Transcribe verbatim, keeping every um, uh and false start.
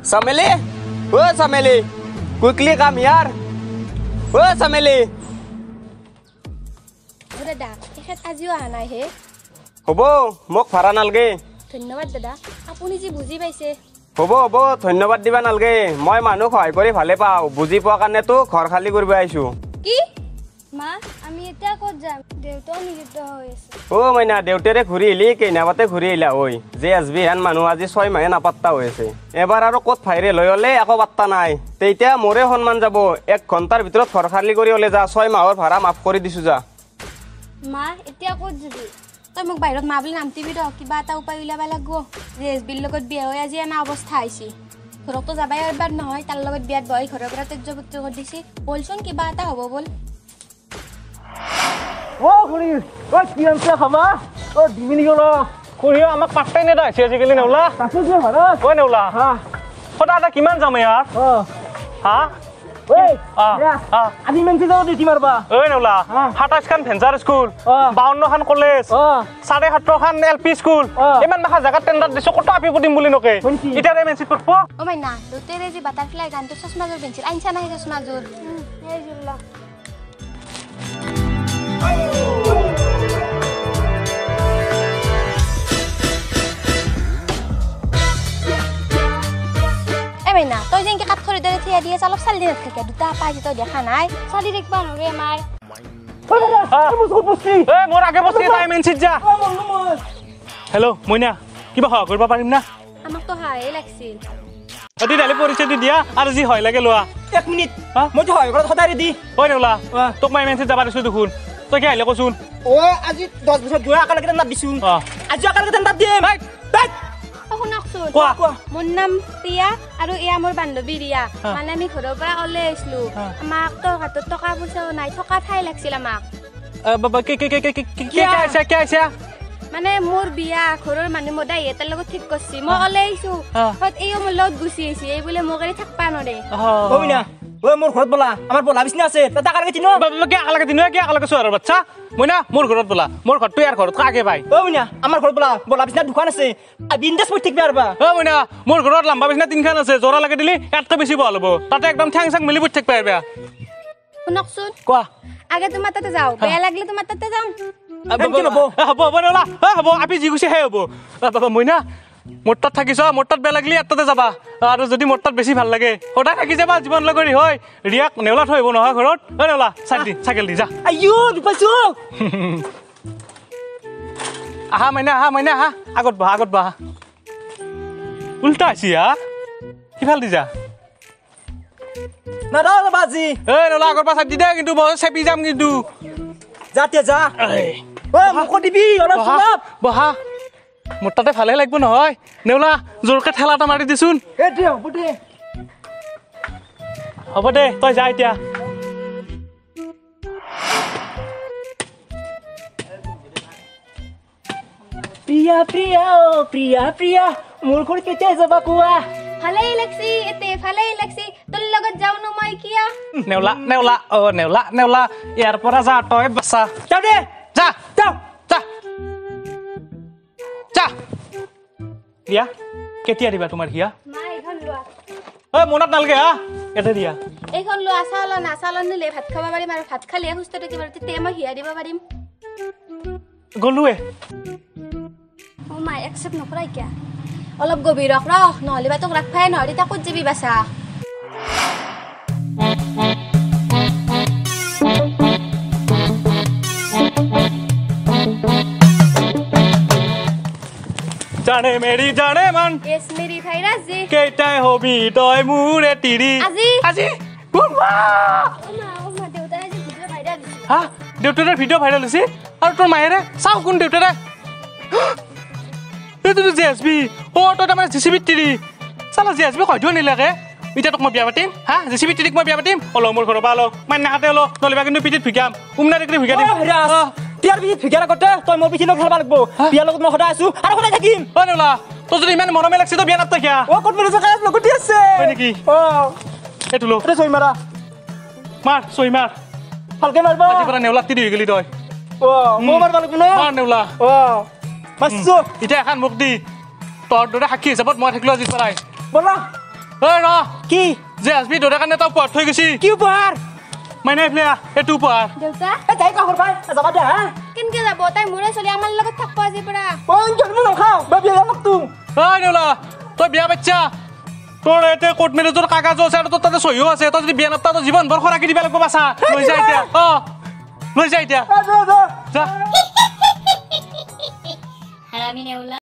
Sameli? Oh, Sameli. Quickly come here. Oh, Sameli. Oh, দাদা, এখেত আজিও আহা নাই হে। হব, মোক ভাড়া নালগে। ধন্যবাদ দাদা, আপুনি যি বুজি পাইছে। হব হব, ধন্যবাদ দিবা নালগে। মই মানুহ সহায় কৰি ভালে পাওঁ। বুজি পোৱা কাৰণেতো ঘৰ খালী কৰিব আহিছো। কি? মা, আমি এতিয়া ক'ত যাম? দেউতাও নিযুক্ত হৈ আছে। অ মাইনা, দেউতাৰে ঘূৰি আহিলি কেইনাবাতে ঘূৰি আহিলা ঐ। যে এছ বি হেন মানুহ আজি ছয় মাহে নাপাত্তা হৈ আছে। এবাৰ আৰু ক'ত ভাইৰেল হৈ হ'লে একো পাত্তা নাই। তেতিয়া মোৰে সন্মান যাব। এক ঘণ্টাৰ ভিতৰত ঘৰ খালী কৰি হ'লে যা, ছয় মাহৰ ভাড়া মাফ কৰি দিছো যা। মা, এতিয়া ক'ত যাবি? তই মোক বাহিৰত মা বুলি নামটিবি ৰ, কিবা এটা উপায় উলিয়াব লাগিব। যে এছ বিৰ লগত বিয়া হৈ আজি এনে অৱস্থা আহিছে। ঘৰকতো যাবাই এবাৰ নহয়, তাৰ লগত বিয়াত বহি ঘৰৰ পৰা তেজ পুত্ৰ কৰি দিছে। বলচোন কিবা এটা হ'ব বল। ও খুড়ি, ও কি আনছে খাবা? ও দিমিনি গলো। খুড়ি আমাক পাত্তাই নেদা আছে আজিকালি নেউলা। তাকে যে ভাড়া। ও নেউলা। হা। সদা এটা কিমান যাম ইয়াৰ? অ। হা? ঐ, আ আজি মেনছি যাও ডিউটি মারবা। ঐ নেউলা, সাতাইশ খান ভেঞ্চাৰ স্কুল, বাৱন্ন খান কলেজ, চাৰে সত্তৰ খান এল পি স্কুল। ইমান মাখা জাগাত টেন্ডাৰ দিছো, কত আপি পদিম বুলি নকে। ইটাৰে মেনছি কৰব। ও মাইনা, দুতেৰে যে বাটাৰফ্লাই গানটো চশমাজোৰ পেন্সিল আনছা নাই চশমাজোৰ। এই জুল্লা। না তই যেনকে কাট খৰি দৰে থিয়া দিয়ে অলপ চালি দিনত থাকে দুটা পাই তই দেখা নাই চালি দেখবা নৰে মাৰ এ মোৰ আগে বসি টাইম এনছিট যা হেল্ল মইনা কিবা হয় কৰিব পাৰিম না আমাক তো হাই লাগছিল অতি ডালি পৰিছে দি দিয়া আৰু যি হয় লাগে লোৱা এক মিনিট মই তো হয় ঘৰত সদায় দি ঐ নেউলা তোক মই মেনছিট যাবা দিছো দেখোন তই কি আহিলে কচোন ও আজি দহ বছৰ ধুৱা একেলগে তেন্দাত দিছো আজি একেলগে তেন্দাত দিম শুনকচোন মোৰ নাম প্ৰিয়া আৰু এয়া মোৰ বান্ধৱী ৰিয়া মানে আমি ঘৰৰ পৰা ওলাই আহিছিলো আমাক তো হাতত টকা পইচাও নাই থকা ঠাই লাগছিল আমাক মানে মোৰ বিয়া ঘৰৰ মানুহ মদাই এটাৰ লগত ঠিক কৰিছি মই ওলাই আহিছো এইও মোৰ লগত গুচি আহিছে এই বোলে মোক এৰি থাকবা নৰে কবিনা ও মোৰ ঘৰত বলা আমাৰ বলা বিছনা আছে তা একেলগে দিনো কি একেলগে দিনো কি একেলগে চোৱাৰ বাচ্চা মইনা মোৰ ঘৰত বলা মোৰ ঘৰটো ইয়াৰ ঘৰত আগে পাই ও মইনা আমাৰ ঘৰত বলা বলা বিছনা দোকান আছে বিন্দাস পই ঠিক পারবা ও মইনা মোৰ ঘৰত লম্বা বিছনা তিনখান আছে জোৰা লাগে দিলি এতকে বেছি ভাল হ'ব তাতে একদম ঠ্যাং চাং মিলি পই ঠিক পারবা শুনকচোন কোৱা আগে তোমাৰ তাতে যাও বেয়া লাগলে তোমাৰ তাতে যাম হ'ব হ'ব হ'ব নলা হ'ব আপি জি গুছি হে হ'ব বাবা মইনা মোৰ তাত থাকিছ মোৰ তাত বেয়া লাগিলে এটাতে যাবা আৰু যদি মোৰ তাত বেছি ভাল লাগে সদায় থাকি যাবা জীৱন লগৰী হয় ৰিয়াক নেউলা থৈব নহয় ঘৰত ঐ নেউলা চাই দি চাইকেল দি যা আইও দুপাইছো আহা মাইনা আহা মাইনা আহা আগত বহা আগত বহা উল্টা আছি হা কিফাল দি যা না দাও বাজি ঐ নেউলা আগৰ পৰা চাই দি দে কিন্তু মই চেপি যাম কিন্তু যাতে যা ও মোক দিবি অলপ অলপ বহা মোৰ তাতে ভালে লাগিব নহয় নেউলা জোৰকে ঠেলা এটা মাৰি দিছোন এ দে হ'ব দে হ'ব দে তই যা এতিয়া প্ৰিয়া প্ৰিয়া ও প্ৰিয়া প্ৰিয়া মোৰ ঘৰ কেতিয়া যাবা কোৱা ভালেই লাগছি এতে ভালেই লাগছি তোৰ লগত যাও ন মই কিয়া নেউলা নেউলা অ নেউলা নেউলা ইয়াৰ পৰা যা তই বাছা যাও দে যা যাও যা যা দিয়া কেতিয়া দিবা তোমাৰ হিয়া মা এইখন লোৱা ঐ মনত নালগে হা এতে দিয়া এইখন লোৱা চাউল না চাউল নিলে ভাত খাব পাৰিম আৰু ভাত খালে সুস্থ থাকিব তেতিয়া মই হিয়া দিব পাৰিম গলুৱে ও মাই একচেপ্ট নকৰাই কিয়া অলপ গভীৰ ৰখ ৰ নহলে বা তোক ৰাখবাই নহয় তেতিয়া ক'ত যাবি বাছা জানে মেৰি জানে মান এস মেৰি ভাইৰাছ জি কেইটাই হবি তই মোৰে তিৰি আজি আজি বুমা ও মা ও মা দেউতাই আজি ভিডিঅ' ভাইৰাল দিছে হা দেউতাৰ ভিডিঅ' ভাইৰাল হৈছে আৰু তোৰ মায়েৰে চাও কোন দেউতাৰে এইটো জে এছ বি অ তই তাৰমানে জি চি বিত তিৰি চালা জে এছ বি কয়টো নিলাকে এতিয়া তোক মই বিয়া পাতিম হা জি চি বি তিৰিক মই বিয়া পাতিম অল মোৰ ঘৰৰ পৰা অল মান্য হাতে অল নলিবা কিন্তু পিঠিত ভিকাম উমনা দেখি ভিকা দিম তিয়াৰ পিঠিত ভিকাৰা কতে তই মোৰ পিঠিত খেলবা লাগব বিয়াৰ লগত মই সদায় আছো আৰু সদায় থাকিম অ নেউলা তই যদি ইমান মৰমে লাগছি তই বিয়া নাপতা কিয়া ও ক'ত মেলি জকাত লগতে আছে হয় নেকি অ এইটো লো এটা চই মাৰা মাৰ চই মাৰ ভালকে মাৰবা আজি পৰা নেউলা তিৰি হৈ গলি তই ও মই মাৰবা লাগব না মাৰ নেউলা ও মাছছো এতিয়া এখন মোক দি তোৰ দৰে সাক্ষী হিচাপত মই থাকিলো আজি পৰাই বলা ঐ ৰ কি জে এছ বি দেউতাৰ কাৰণে এটা উপহাৰ থৈ গৈছি কি উপহাৰ মানে এইফালে আহ, এইটো উপহাৰ দেউতা এই যাই কাষৰ পাই যাবা দে হা কেনেকে যাব তাই মোৰে চলি আমাৰ লগত থাকব আজিৰ পৰা অ' জন্ম নাখাওঁ বা বিয়া যাম তোক ঐ নেউলা তই বিয়া পাতিছা তোৰ ইয়াতে কোৰ্ট মেৰেজৰ কাগজো আছে আৰু তোৰ তাতে চহীও আছে তই যদি বিয়া নাপাতা তই জীৱন ভৰ খৰাকি দিব লাগিব বাচা লৈ যা এতিয়া অ লৈ যা এতিয়া যা যা যা হাৰামি নেউলা